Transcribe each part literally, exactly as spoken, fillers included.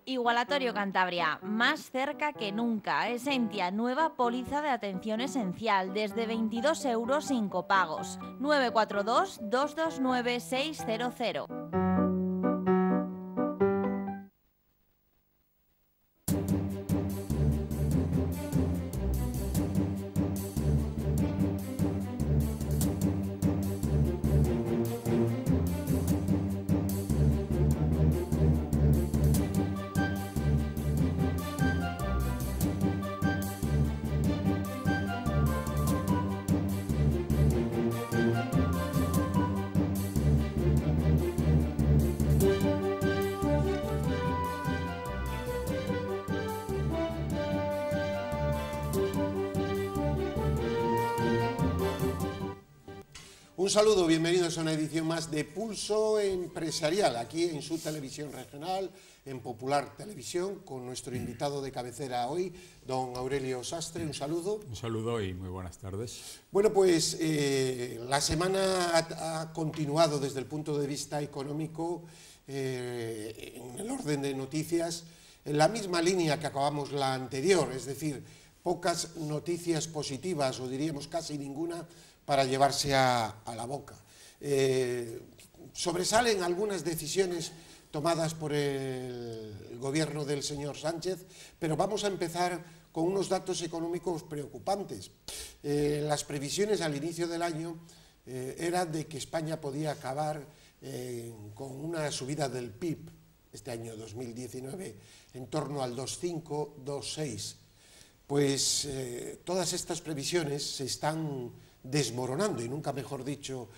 Igualatorio Cantabria, más cerca que nunca. Esentia, nueva póliza de atención esencial, desde veintidós euros sin copagos. nueve cuatro dos, dos dos nueve, seis cero cero. Un saludo, bienvenidos a una edición más de Pulso Empresarial, aquí en su televisión regional, en Popular Televisión, con nuestro invitado de cabecera hoy, don Aurelio Sastre. Un saludo. Un saludo y muy buenas tardes. Bueno, pues eh, la semana ha, ha continuado desde el punto de vista económico, eh, en el orden de noticias, en la misma línea que acabamos la anterior, es decir, pocas noticias positivas, o diríamos casi ninguna, para llevarse a, a la boca. Eh, sobresalen algunas decisiones tomadas por el, el gobierno del señor Sánchez, pero vamos a empezar con unos datos económicos preocupantes. Eh, las previsiones al inicio del año eh, eran de que España podía acabar eh, con una subida del P I B este año dos mil diecinueve en torno al dos coma cinco, dos coma seis. Pues eh, todas estas previsiones se están desmoronando, y nunca mejor dicho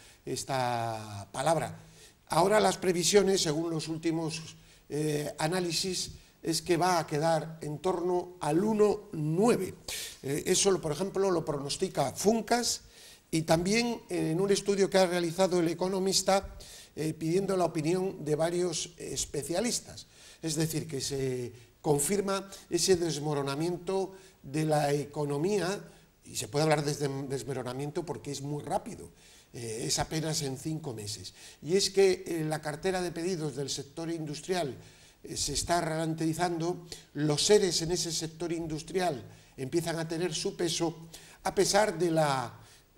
esta palabra. Ahora las previsiones, según los últimos eh, análisis, es que va a quedar en torno al uno coma nueve. Eh, eso, por ejemplo, lo pronostica Funcas, y también en un estudio que ha realizado el Economista, eh, pidiendo la opinión de varios especialistas. Es decir, que se confirma ese desmoronamiento de la economía. Y se puede hablar de desmoronamiento porque es muy rápido, eh, es apenas en cinco meses. Y es que eh, la cartera de pedidos del sector industrial eh, se está ralentizando, los ERES en ese sector industrial empiezan a tener su peso, a pesar de la,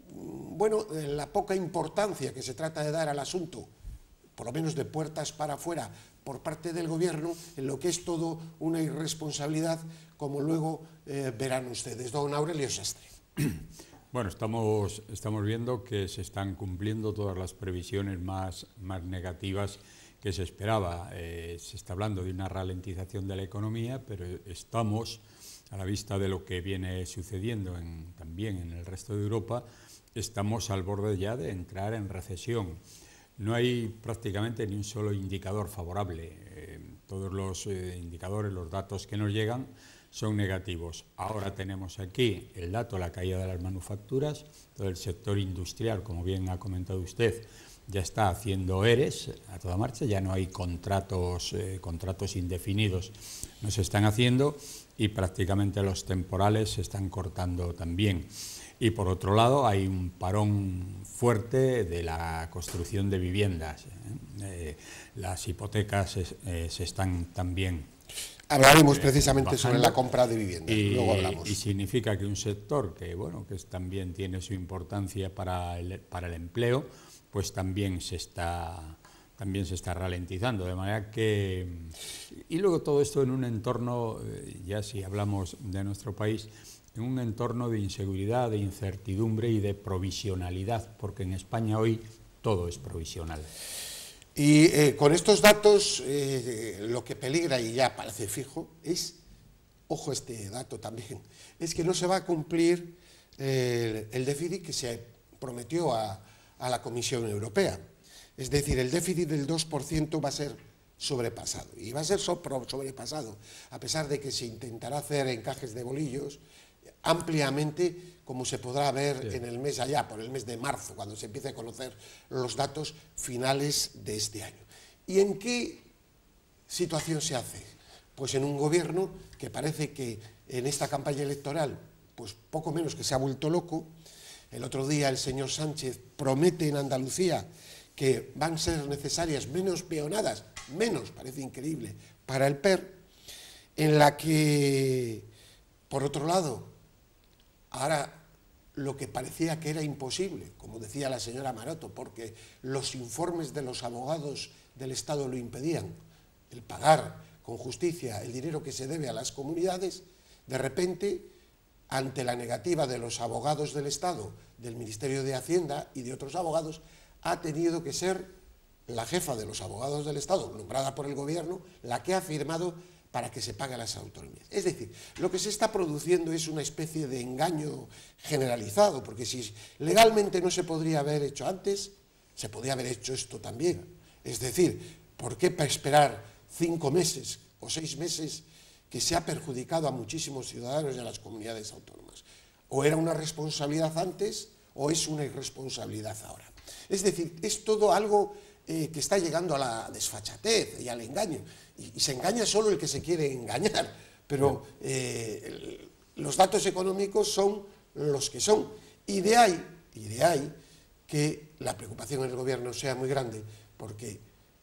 bueno, de la poca importancia que se trata de dar al asunto, por lo menos de puertas para afuera, por parte del gobierno, en lo que es todo una irresponsabilidad, como luego eh, verán ustedes. Don Aurelio Sastre. Bueno, estamos, estamos viendo que se están cumpliendo todas las previsiones más, más negativas que se esperaba. Eh, se está hablando de una ralentización de la economía, pero estamos, a la vista de lo que viene sucediendo en, también en el resto de Europa, estamos al borde ya de entrar en recesión. No hay prácticamente ni un solo indicador favorable. Eh, todos los eh, indicadores, los datos que nos llegan, son negativos. Ahora tenemos aquí el dato de la caída de las manufacturas, todo el sector industrial, como bien ha comentado usted, ya está haciendo ERES a toda marcha, ya no hay contratos, eh, contratos indefinidos, no se están haciendo, y prácticamente los temporales se están cortando también. Y por otro lado hay un parón fuerte de la construcción de viviendas, ¿eh? Eh, las hipotecas eh, se están también Hablaremos precisamente sobre la compra de viviendas, y, luego hablamos. Y significa que un sector que, bueno, que también tiene su importancia para el, para el empleo, pues también se está también se está ralentizando, de manera que... Y luego todo esto en un entorno, ya si hablamos de nuestro país, en un entorno de inseguridad, de incertidumbre y de provisionalidad, porque en España hoy todo es provisional. Y eh, con estos datos, eh, lo que peligra, y ya parece fijo, es, ojo este dato también, es que no se va a cumplir eh, el déficit que se prometió a, a la Comisión Europea. Es decir, el déficit del dos por ciento va a ser sobrepasado, y va a ser sobrepasado, a pesar de que se intentará hacer encajes de bolillos ampliamente, como se podrá ver sí. en el mes allá, por el mes de marzo, cuando se empiece a conocer los datos finales de este año. ¿Y en qué situación se hace? Pues en un gobierno que parece que en esta campaña electoral, pues poco menos que se ha vuelto loco. El otro día el señor Sánchez promete en Andalucía que van a ser necesarias menos peonadas, menos, parece increíble, para el P E R, en la que, por otro lado, ahora lo que parecía que era imposible, como decía la señora Maroto, porque los informes de los abogados del Estado lo impedían, el pagar con justicia el dinero que se debe a las comunidades, de repente, ante la negativa de los abogados del Estado, del Ministerio de Hacienda y de otros abogados, ha tenido que ser la jefa de los abogados del Estado, nombrada por el Gobierno, la que ha firmado para que se pague a las autonomías. Es decir, lo que se está produciendo es una especie de engaño generalizado, porque si legalmente no se podría haber hecho antes, se podría haber hecho esto también. Es decir, ¿por qué esperar cinco meses o seis meses que se ha perjudicado a muchísimos ciudadanos y a las comunidades autónomas? O era una responsabilidad antes o es una irresponsabilidad ahora. Es decir, es todo algo eh, que está llegando a la desfachatez y al engaño. Y, y se engaña solo el que se quiere engañar, pero eh, el, los datos económicos son los que son. Y de ahí, y de ahí que la preocupación en el Gobierno sea muy grande, porque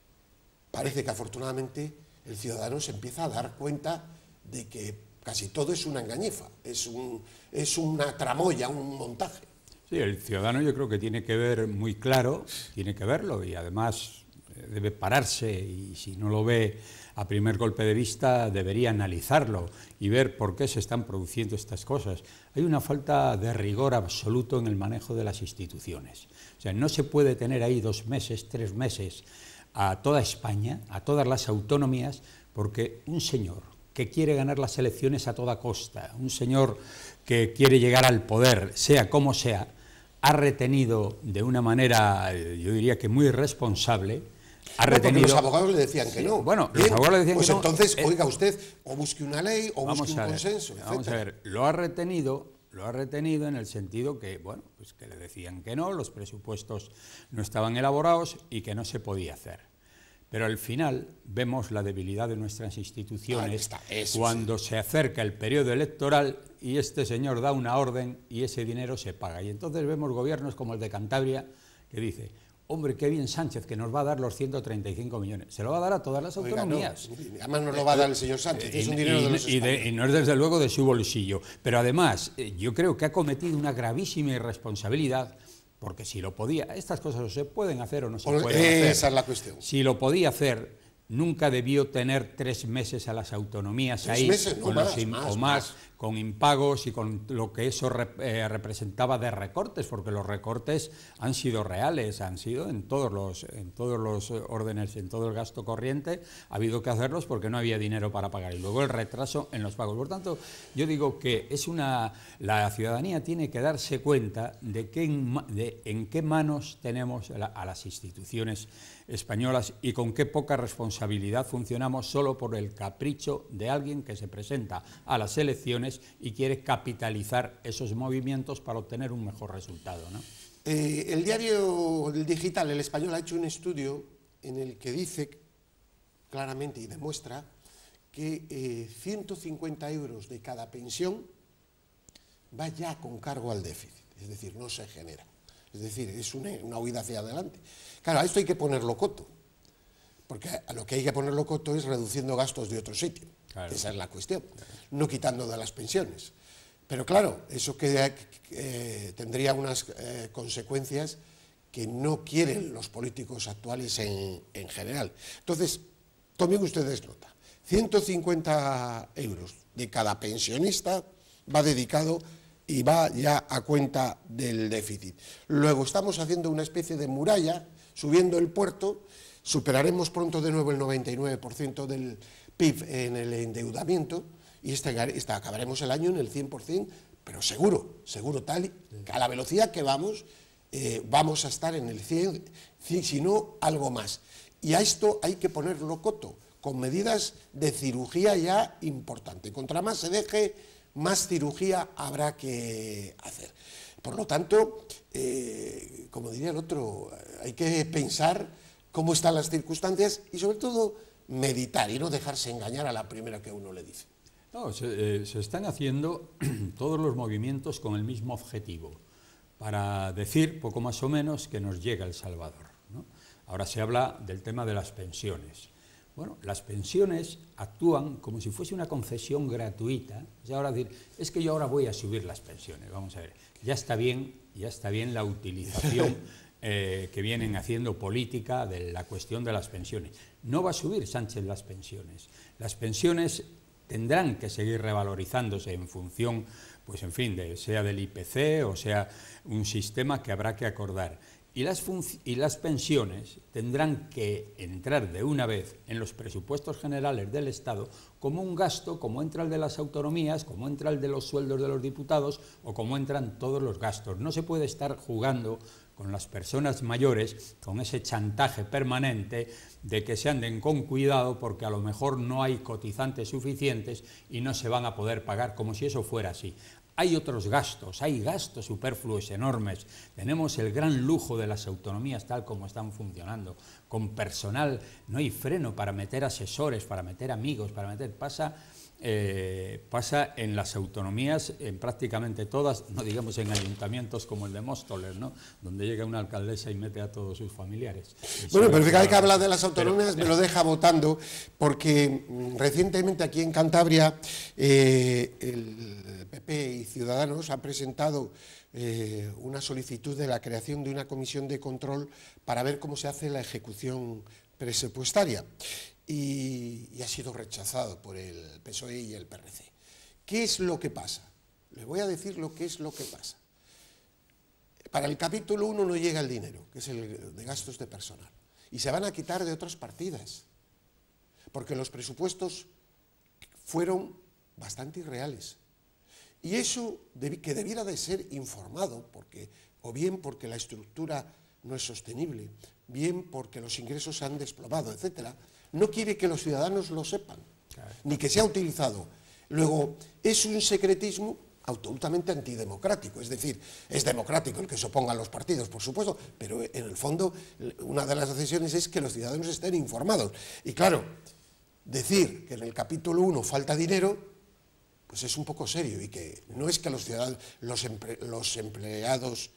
parece que afortunadamente el ciudadano se empieza a dar cuenta de que casi todo es una engañifa, es, un, es una tramoya, un montaje. Sí, el ciudadano yo creo que tiene que ver muy claro, tiene que verlo y además debe pararse y si no lo ve a primer golpe de vista debería analizarlo y ver por qué se están produciendo estas cosas. Hay una falta de rigor absoluto en el manejo de las instituciones. O sea, no se puede tener ahí dos meses, tres meses a toda España, a todas las autonomías, porque un señor que quiere ganar las elecciones a toda costa, un señor que quiere llegar al poder, sea como sea, ha retenido de una manera, yo diría que muy irresponsable, ha no, retenido... los abogados le decían que no. Bueno, Bien, los abogados le decían pues que no. Pues entonces, eh, oiga usted, o busque una ley, o busque un ver, consenso, Vamos etcétera. a ver, lo ha retenido, lo ha retenido en el sentido que, bueno, pues que le decían que no, los presupuestos no estaban elaborados y que no se podía hacer. Pero al final vemos la debilidad de nuestras instituciones está, eso cuando sí. se acerca el periodo electoral y este señor da una orden y ese dinero se paga. Y entonces vemos gobiernos como el de Cantabria que dice, hombre, qué bien Sánchez que nos va a dar los ciento treinta y cinco millones. Se lo va a dar a todas las Oiga, autonomías. no, además no lo va a dar el señor Sánchez, es un dinero y, de los y, de, españoles. y no es desde luego de su bolsillo. Pero además, yo creo que ha cometido una gravísima irresponsabilidad. Porque si lo podía, estas cosas se pueden hacer o no se Esa pueden hacer. Esa es la cuestión. Si lo podía hacer, nunca debió tener tres meses a las autonomías ¿Tres ahí, meses? No, con más, los im- más, o más, más. con impagos y con lo que eso rep- eh, representaba de recortes, porque los recortes han sido reales, han sido en todos los, en todos los órdenes, en todo el gasto corriente, ha habido que hacerlos porque no había dinero para pagar. Y luego el retraso en los pagos. Por tanto, yo digo que es una, la ciudadanía tiene que darse cuenta de, que en, de en qué manos tenemos a, la, a las instituciones españolas y con qué poca responsabilidad funcionamos solo por el capricho de alguien que se presenta a las elecciones y quiere capitalizar esos movimientos para obtener un mejor resultado, ¿no? Eh, el diario el digital, El Español, ha hecho un estudio en el que dice claramente y demuestra que eh, ciento cincuenta euros de cada pensión va ya con cargo al déficit, es decir, no se genera. Es decir, es una, una huida hacia adelante. Claro, a esto hay que ponerlo coto, porque a lo que hay que ponerlo coto es reduciendo gastos de otro sitio. Claro. Esa es la cuestión, no quitando de las pensiones. Pero claro, eso que, eh, tendría unas eh, consecuencias que no quieren los políticos actuales en, en general. Entonces, tomen ustedes nota, ciento cincuenta euros de cada pensionista va dedicado y va ya a cuenta del déficit. Luego estamos haciendo una especie de muralla, subiendo el puerto, superaremos pronto de nuevo el noventa y nueve por ciento del P I B en el endeudamiento y esta, esta, acabaremos el año en el cien por cien, pero seguro, seguro tal, que a la velocidad que vamos, eh, vamos a estar en el cien, si no algo más. Y a esto hay que ponerlo coto, con medidas de cirugía ya importante. Contra más se deje, más cirugía habrá que hacer. Por lo tanto, eh, como diría el otro, hay que pensar cómo están las circunstancias y sobre todo meditar y no dejarse engañar a la primera que uno le dice. No, se, eh, se están haciendo todos los movimientos con el mismo objetivo, para decir poco más o menos que nos llega El Salvador, ¿no? Ahora se habla del tema de las pensiones. Bueno, las pensiones actúan como si fuese una concesión gratuita. O sea, ahora decir, es que yo ahora voy a subir las pensiones. Vamos a ver, ya está bien, ya está bien la utilización eh, que vienen haciendo política de la cuestión de las pensiones. No va a subir Sánchez las pensiones. Las pensiones tendrán que seguir revalorizándose en función, pues en fin, de, sea del I P C o sea un sistema que habrá que acordar. Y las, y las pensiones tendrán que entrar de una vez en los presupuestos generales del Estado como un gasto, como entra el de las autonomías, como entra el de los sueldos de los diputados o como entran todos los gastos. No se puede estar jugando con las personas mayores, con ese chantaje permanente de que se anden con cuidado porque a lo mejor no hay cotizantes suficientes y no se van a poder pagar, como si eso fuera así. Hay otros gastos, hay gastos superfluos enormes. Tenemos el gran lujo de las autonomías tal como están funcionando. Con personal no hay freno para meter asesores, para meter amigos, para meter... Pasa, eh, pasa en las autonomías, en prácticamente todas, no digamos en ayuntamientos como el de Móstoles, ¿no? Donde llega una alcaldesa y mete a todos sus familiares. Bueno, pero fíjate que habla de las autonomías, pero, me lo deja votando, porque recientemente aquí en Cantabria eh, el P P y Ciudadanos han presentado eh, una solicitud de la creación de una comisión de control para ver cómo se hace la ejecución presupuestaria. Y, y ha sido rechazado por el P S O E y el P R C. ¿Qué es lo que pasa? Les voy a decir lo que es lo que pasa. Para el capítulo uno no llega el dinero, que es el de gastos de personal, y se van a quitar de otras partidas, porque los presupuestos fueron bastante irreales. Y eso que debiera de ser informado, porque, o bien porque la estructura no es sostenible, bien porque los ingresos se han desplomado, etcétera, no quiere que los ciudadanos lo sepan, claro, ni que sea utilizado. Luego, es un secretismo absolutamente antidemocrático, es decir, es democrático el que se opongan los partidos, por supuesto, pero en el fondo una de las decisiones es que los ciudadanos estén informados. Y claro, decir que en el capítulo uno falta dinero, pues es un poco serio, y que no es que los ciudadanos, los, emple, los empleados,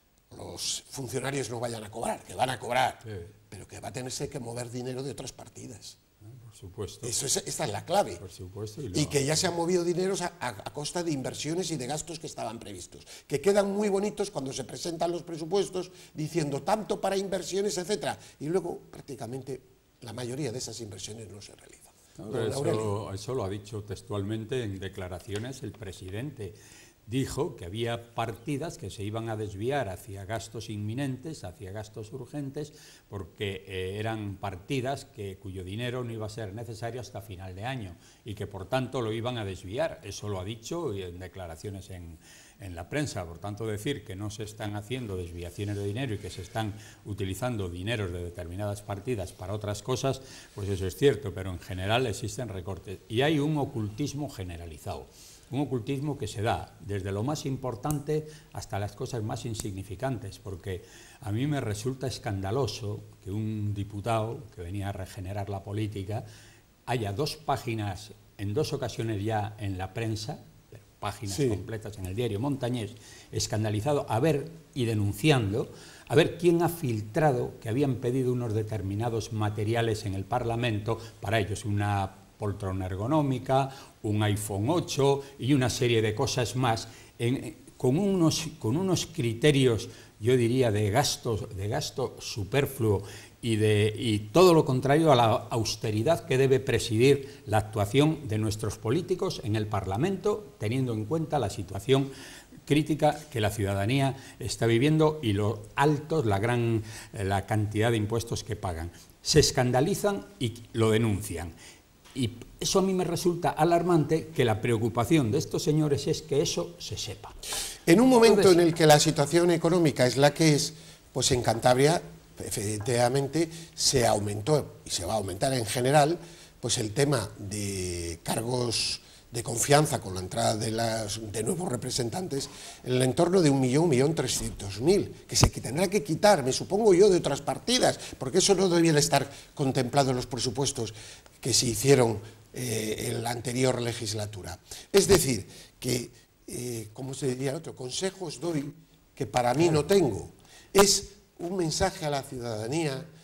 los funcionarios no vayan a cobrar, que van a cobrar, sí, pero que va a tenerse que mover dinero de otras partidas. Por supuesto. Eso es, esta es la clave. Por supuesto. Y, lo... y que ya se han movido dineros a, a, a costa de inversiones y de gastos que estaban previstos, que quedan muy bonitos cuando se presentan los presupuestos diciendo tanto para inversiones, etcétera, y luego prácticamente la mayoría de esas inversiones no se realizan. No, pero eso, eso lo ha dicho textualmente en declaraciones el presidente. Dijo que había partidas que se iban a desviar hacia gastos inminentes, hacia gastos urgentes, porque eh, eran partidas que, cuyo dinero no iba a ser necesario hasta final de año y que por tanto lo iban a desviar. Eso lo ha dicho en declaraciones en, en la prensa. Por tanto, decir que no se están haciendo desviaciones de dinero y que se están utilizando dineros de determinadas partidas para otras cosas, pues eso es cierto, pero en general existen recortes y hay un ocultismo generalizado. Un ocultismo que se da desde lo más importante hasta las cosas más insignificantes, porque a mí me resulta escandaloso que un diputado que venía a regenerar la política haya dos páginas, en dos ocasiones ya en la prensa, páginas sí. completas en el diario Montañés, escandalizado a ver y denunciando a ver quién ha filtrado que habían pedido unos determinados materiales en el Parlamento, para ellos una poltrona ergonómica, un iPhone ocho y una serie de cosas más, en, con, unos, con unos criterios, yo diría, de gasto, de gasto superfluo y, de, y todo lo contrario a la austeridad que debe presidir la actuación de nuestros políticos en el Parlamento, teniendo en cuenta la situación crítica que la ciudadanía está viviendo y lo altos, la gran la cantidad de impuestos que pagan. Se escandalizan y lo denuncian. Y eso a mí me resulta alarmante, que la preocupación de estos señores es que eso se sepa. En un momento Entonces, en el que la situación económica es la que es, pues en Cantabria, efectivamente, se aumentó, y se va a aumentar en general, pues el tema de cargos de confianza con la entrada de, las, de nuevos representantes en el entorno de un millón, un millón trescientos mil, que se tendrá que quitar, me supongo yo, de otras partidas, porque eso no debiera estar contemplado en los presupuestos que se hicieron eh, en la anterior legislatura. Es decir, que, eh, ¿cómo se diría el otro? Consejos doy que para mí no tengo. Es un mensaje a la ciudadanía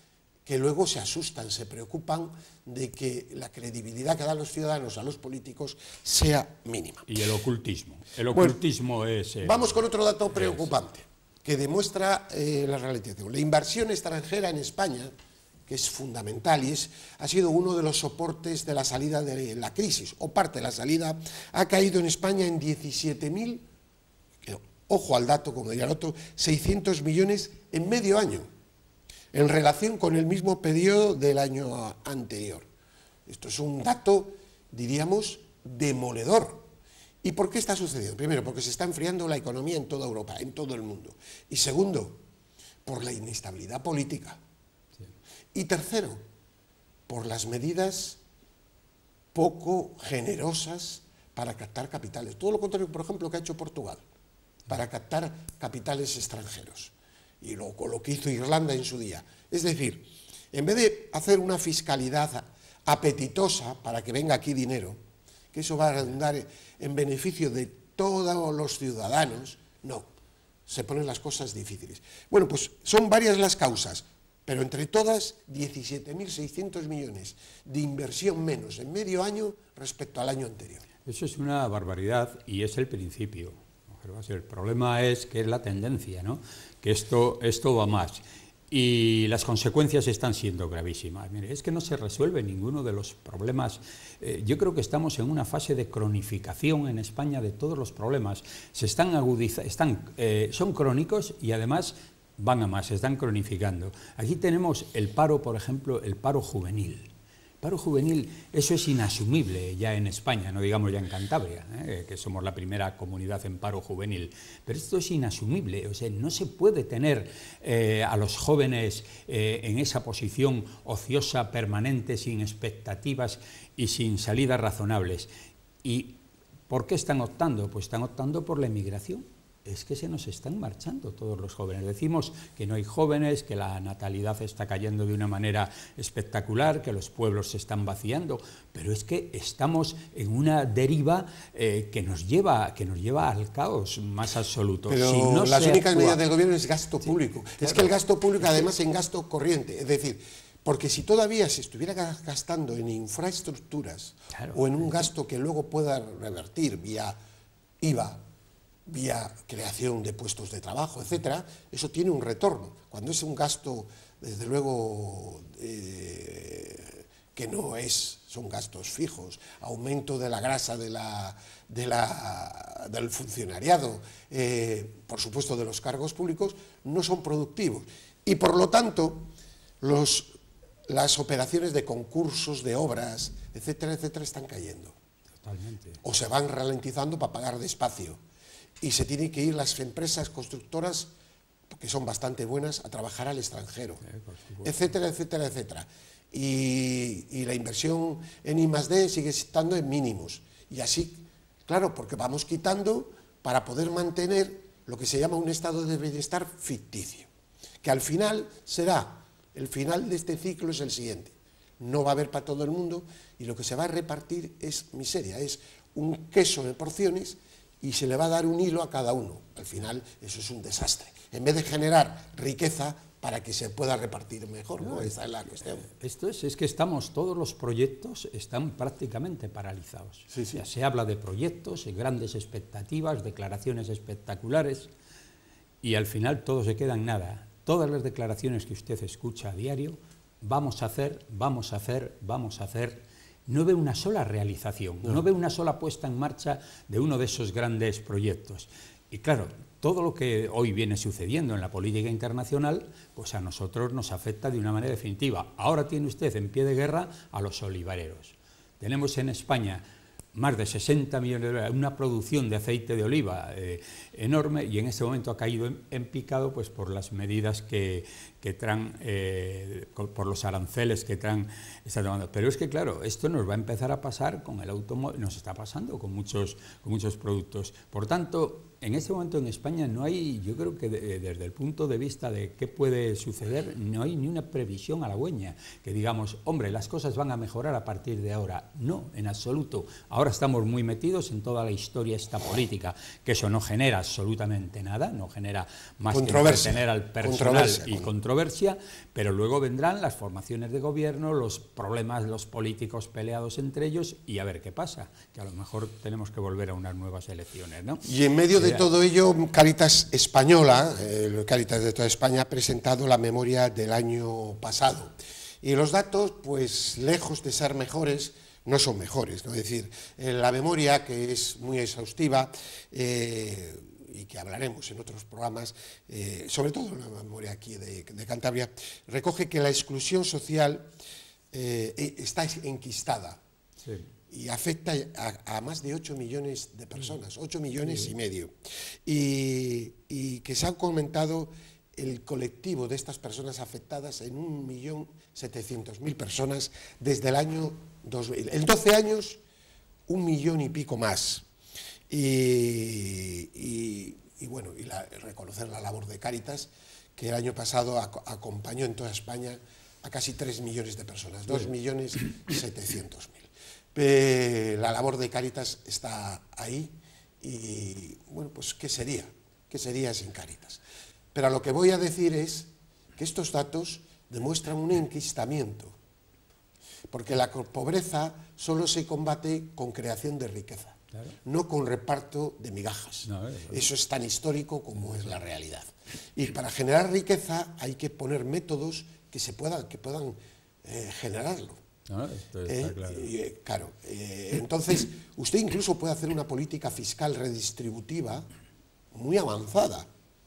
que luego se asustan, se preocupan de que la credibilidad que dan los ciudadanos a los políticos sea mínima. Y el ocultismo. El ocultismo bueno, es... El, vamos con otro dato preocupante que demuestra eh, la ralentización. La inversión extranjera en España, que es fundamental y es, ha sido uno de los soportes de la salida de la crisis, o parte de la salida, ha caído en España en diecisiete mil, ojo al dato, como diría el otro, seiscientos millones en medio año, en relación con el mismo periodo del año anterior. Esto es un dato, diríamos, demoledor. ¿Y por qué está sucediendo? Primero, porque se está enfriando la economía en toda Europa, en todo el mundo. Y segundo, por la inestabilidad política. Sí. Y tercero, por las medidas poco generosas para captar capitales. Todo lo contrario, por ejemplo, que ha hecho Portugal, para captar capitales extranjeros. Y lo, lo que hizo Irlanda en su día. Es decir, en vez de hacer una fiscalidad apetitosa para que venga aquí dinero, que eso va a redundar en beneficio de todos los ciudadanos, no, se ponen las cosas difíciles. Bueno, pues son varias las causas, pero entre todas, diecisiete mil seiscientos millones de inversión menos en medio año respecto al año anterior. Eso es una barbaridad y es el principio. El problema es que es la tendencia, ¿no? Que esto, esto va más. Y las consecuencias están siendo gravísimas. Mire, es que no se resuelve ninguno de los problemas. Eh, yo creo que estamos en una fase de cronificación en España de todos los problemas. Se están agudizando, están, eh, son crónicos y además van a más, se están cronificando. Aquí tenemos el paro, por ejemplo, el paro juvenil. Paro juvenil, eso es inasumible ya en España, no digamos ya en Cantabria, ¿eh? que somos la primera comunidad en paro juvenil, pero esto es inasumible, o sea, no se puede tener eh, a los jóvenes eh, en esa posición ociosa, permanente, sin expectativas y sin salidas razonables. ¿Y por qué están optando? Pues están optando por la emigración. Es que se nos están marchando todos los jóvenes. Decimos que no hay jóvenes, que la natalidad está cayendo de una manera espectacular, que los pueblos se están vaciando, pero es que estamos en una deriva eh, que, nos lleva, que nos lleva al caos más absoluto. Pero si no las únicas actúa... medidas del gobierno es gasto público. Sí, claro. Es que el gasto público además en gasto corriente, es decir, porque si todavía se estuviera gastando en infraestructuras claro, o en un gasto que luego pueda revertir vía I V A, vía creación de puestos de trabajo, etcétera, eso tiene un retorno. Cuando es un gasto, desde luego, eh, que no es, son gastos fijos, aumento de la grasa de la, de la, del funcionariado, eh, por supuesto de los cargos públicos, no son productivos. Y por lo tanto, los, las operaciones de concursos, de obras, etcétera, etcétera, están cayendo. Totalmente. O se van ralentizando para pagar despacio. Y se tienen que ir las empresas constructoras, que son bastante buenas, a trabajar al extranjero, sí, etcétera, etcétera, etcétera. Y, y la inversión en I más D sigue estando en mínimos. Y así, claro, porque vamos quitando para poder mantener lo que se llama un estado de bienestar ficticio, que al final será, el final de este ciclo es el siguiente. No va a haber para todo el mundo y lo que se va a repartir es miseria, es un queso de porciones y se le va a dar un hilo a cada uno. Al final eso es un desastre. En vez de generar riqueza para que se pueda repartir mejor, ¿no? Esa es la cuestión. Esto es, es que estamos, todos los proyectos están prácticamente paralizados. Sí, sí. O sea, se habla de proyectos, de grandes expectativas, declaraciones espectaculares y al final todo se queda en nada. Todas las declaraciones que usted escucha a diario, vamos a hacer, vamos a hacer, vamos a hacer... No ve una sola realización, no. no ve una sola puesta en marcha de uno de esos grandes proyectos. Y claro, todo lo que hoy viene sucediendo en la política internacional, pues a nosotros nos afecta de una manera definitiva. Ahora tiene usted en pie de guerra a los olivareros. Tenemos en España más de sesenta millones de dólares, una producción de aceite de oliva eh, enorme y en este momento ha caído en, en picado pues, por las medidas que, que traen, eh, por los aranceles que traen esta demanda. Pero es que claro, esto nos va a empezar a pasar con el automóvil, nos está pasando con muchos, con muchos productos. Por tanto, en este momento en España no hay, yo creo que de, desde el punto de vista de qué puede suceder, no hay ni una previsión halagüeña, que digamos, hombre, las cosas van a mejorar a partir de ahora. No, en absoluto. Ahora ahora estamos muy metidos en toda la historia esta política, que eso no genera absolutamente nada, no genera más que entretener al personal controversia, y controversia, pero luego vendrán las formaciones de gobierno, los problemas, los políticos peleados entre ellos, y a ver qué pasa, que a lo mejor tenemos que volver a unas nuevas elecciones, ¿no? Y en medio de todo ello, Cáritas Española, eh, Cáritas de toda España, ha presentado la memoria del año pasado. Y los datos, pues lejos de ser mejores, no son mejores, ¿no? Es decir, eh, la memoria, que es muy exhaustiva, eh, y que hablaremos en otros programas, eh, sobre todo la memoria aquí de, de Cantabria, recoge que la exclusión social eh, está enquistada. Sí. Y afecta a, a más de ocho millones de personas, ocho millones sí. y medio. Y, y que se ha aumentado el colectivo de estas personas afectadas en un millón setecientos mil personas desde el año dos mil. En doce años, un millón y pico más. Y, y, y bueno, y la, reconocer la labor de Cáritas, que el año pasado ac acompañó en toda España a casi tres millones de personas, dos millones setecientos mil. Eh, la labor de Cáritas está ahí y, bueno, pues, ¿qué sería? ¿Qué sería sin Cáritas? Pero a lo que voy a decir es que estos datos demuestran un enquistamiento, porque la pobreza solo se combate con creación de riqueza, claro. no con reparto de migajas. No, eso, eso es tan histórico como es la realidad. Y para generar riqueza hay que poner métodos que, se puedan, que puedan eh, generarlo. No, esto está eh, claro. Eh, claro eh, entonces, usted incluso puede hacer una política fiscal redistributiva muy avanzada,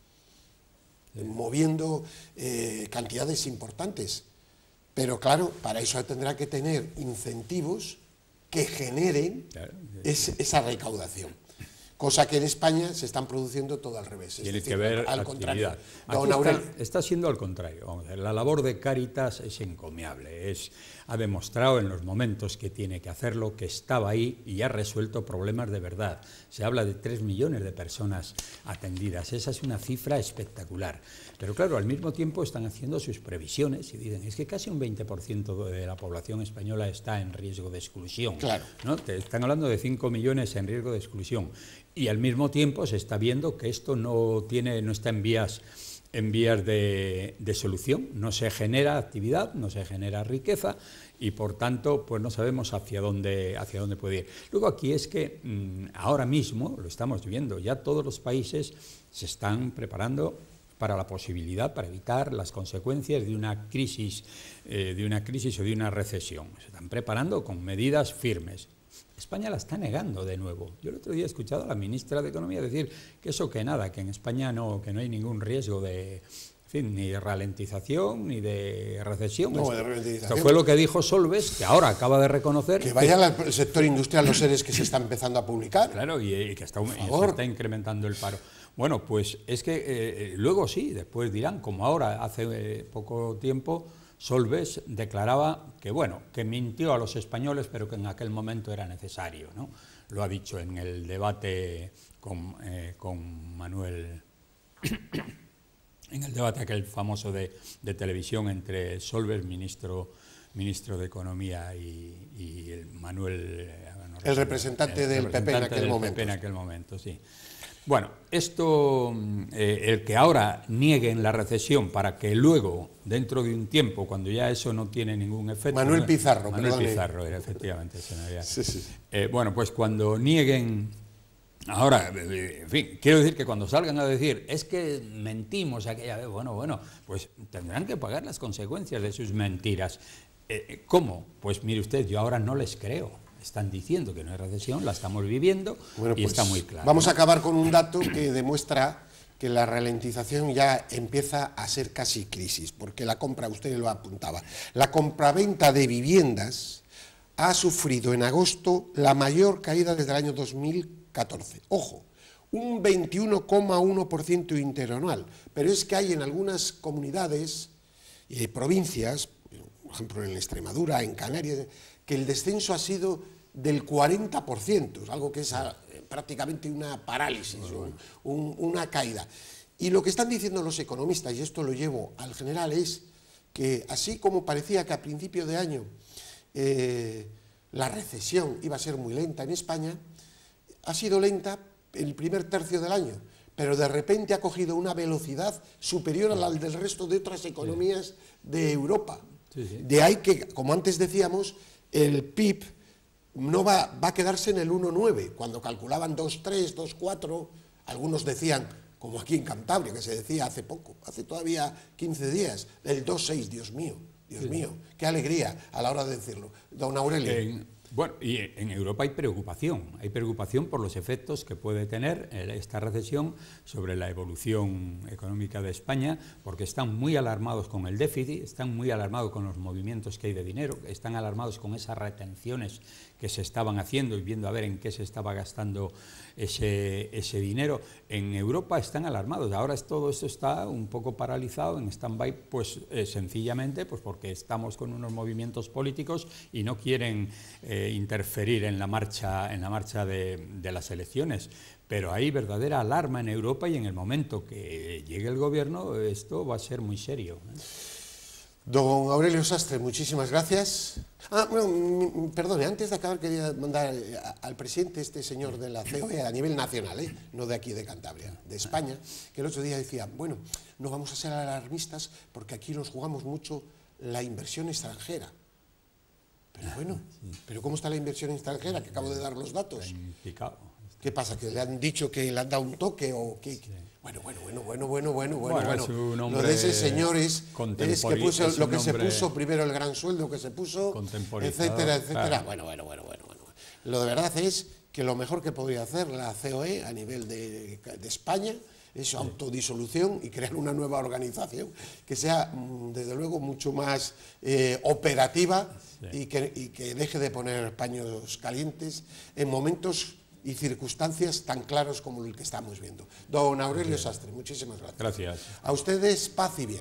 sí. moviendo eh, cantidades importantes. Pero claro, para eso tendrá que tener incentivos que generen claro. es, esa recaudación. Cosa que en España se están produciendo todo al revés. Tiene que ver al actividad. Contrario. Don Aurelio. Está, está siendo al contrario. Vamos a ver, la labor de Cáritas es encomiable. Es, ha demostrado en los momentos que tiene que hacerlo, que estaba ahí y ha resuelto problemas de verdad. Se habla de tres millones de personas atendidas. Esa es una cifra espectacular. Pero claro, al mismo tiempo están haciendo sus previsiones y dicen, es que casi un veinte por ciento de la población española está en riesgo de exclusión. Claro. ¿no? Te están hablando de cinco millones en riesgo de exclusión. Y al mismo tiempo se está viendo que esto no, tiene, no está en vías, en vías de, de solución, no se genera actividad, no se genera riqueza y por tanto pues no sabemos hacia dónde, hacia dónde puede ir. Luego aquí es que mmm, ahora mismo, lo estamos viendo, ya todos los países se están preparando para la posibilidad, para evitar las consecuencias de una crisis, eh, de una crisis o de una recesión. Se están preparando con medidas firmes. España la está negando de nuevo. Yo el otro día he escuchado a la ministra de Economía decir que eso que nada, que en España no, que no hay ningún riesgo de, en fin, ni de ralentización ni de recesión. No, esto, de ralentización. Esto fue lo que dijo Solbes, que ahora acaba de reconocer... Que vaya al sector industrial los seres que se están empezando a publicar. Claro, y, y que está, y se está incrementando el paro. Bueno, pues es que eh, luego sí, después dirán, como ahora, hace eh, poco tiempo... Solbes declaraba que, bueno, que mintió a los españoles, pero que en aquel momento era necesario, ¿no? Lo ha dicho en el debate con, eh, con Manuel, en el debate aquel famoso de, de televisión entre Solbes, ministro, ministro de Economía, y, y el Manuel... Eh, no el representante el, del el P P en aquel del momento. P P en aquel momento, sí. Bueno, esto, eh, el que ahora nieguen la recesión para que luego, dentro de un tiempo, cuando ya eso no tiene ningún efecto... Manuel Pizarro, Manuel perdone. Pizarro era, efectivamente. Se me había... sí, sí. Eh, bueno, pues cuando nieguen... Ahora, en fin, quiero decir que cuando salgan a decir, es que mentimos aquella vez, bueno, bueno, pues tendrán que pagar las consecuencias de sus mentiras. Eh, ¿Cómo? Pues mire usted, yo ahora no les creo. Están diciendo que no hay recesión, la estamos viviendo bueno, y pues, está muy claro. Vamos a acabar con un dato que demuestra que la ralentización ya empieza a ser casi crisis, porque la compra, usted lo apuntaba, la compraventa de viviendas ha sufrido en agosto la mayor caída desde el año dos mil catorce. Ojo, un veintiuno coma uno por ciento interanual, pero es que hay en algunas comunidades y provincias, por ejemplo en Extremadura, en Canarias, que el descenso ha sido del cuarenta por ciento, algo que es a, eh, prácticamente una parálisis, un, un, una caída. Y lo que están diciendo los economistas, y esto lo llevo al general, es que así como parecía que a principio de año eh, la recesión iba a ser muy lenta en España, ha sido lenta el primer tercio del año, pero de repente ha cogido una velocidad superior a la del resto de otras economías de Europa. Sí, sí. De ahí que, como antes decíamos, el P I B no va, va a quedarse en el uno coma nueve, cuando calculaban dos coma tres, dos coma cuatro, algunos decían, como aquí en Cantabria, que se decía hace poco, hace todavía quince días, el dos coma seis, Dios mío, Dios sí. mío, qué alegría a la hora de decirlo. Don Aurelio. En, bueno, y en Europa hay preocupación, hay preocupación por los efectos que puede tener esta recesión sobre la evolución económica de España, porque están muy alarmados con el déficit, están muy alarmados con los movimientos que hay de dinero, están alarmados con esas retenciones que se estaban haciendo y viendo a ver en qué se estaba gastando ese, ese dinero. En Europa están alarmados, ahora es, todo esto está un poco paralizado, en stand-by, pues eh, sencillamente pues porque estamos con unos movimientos políticos y no quieren eh, interferir en la marcha, en la marcha de, de las elecciones. Pero hay verdadera alarma en Europa y en el momento que llegue el gobierno esto va a ser muy serio, ¿eh? Don Aurelio Sastre, muchísimas gracias. Ah, bueno, perdone, antes de acabar quería mandar al presidente, este señor de la C O E, a nivel nacional, ¿eh? No de aquí de Cantabria, de España, que el otro día decía, bueno, no vamos a ser alarmistas porque aquí nos jugamos mucho la inversión extranjera. Pero bueno, ¿pero cómo está la inversión extranjera? Que acabo de dar los datos. ¿Qué pasa? ¿Que le han dicho que le han dado un toque o qué? Bueno, bueno, bueno, bueno, bueno, bueno, bueno, bueno. Lo de ese señor es, es que puso es lo que se puso, primero el gran sueldo que se puso, etcétera, etcétera. Claro. Bueno, bueno, bueno, bueno, bueno. Lo de verdad es que lo mejor que podría hacer la C O E a nivel de, de España es su autodisolución y crear una nueva organización que sea, desde luego, mucho más eh, operativa sí. y, que, y que deje de poner paños calientes en momentos y circunstancias tan claros como el que estamos viendo. Don Aurelio Sastre, muchísimas gracias. Gracias. A ustedes, paz y bien.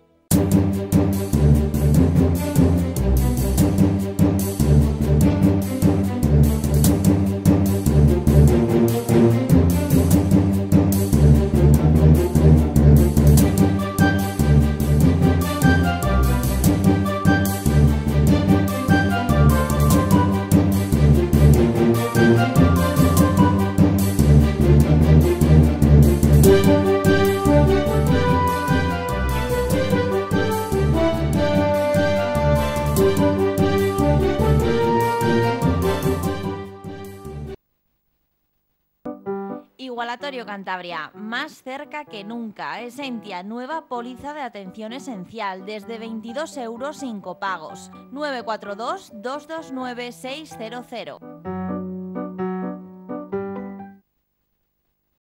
Igualatorio Cantabria, más cerca que nunca. Esentia, nueva póliza de atención esencial desde veintidós euros sin copagos. nueve cuatro dos, dos dos nueve, seis cero cero.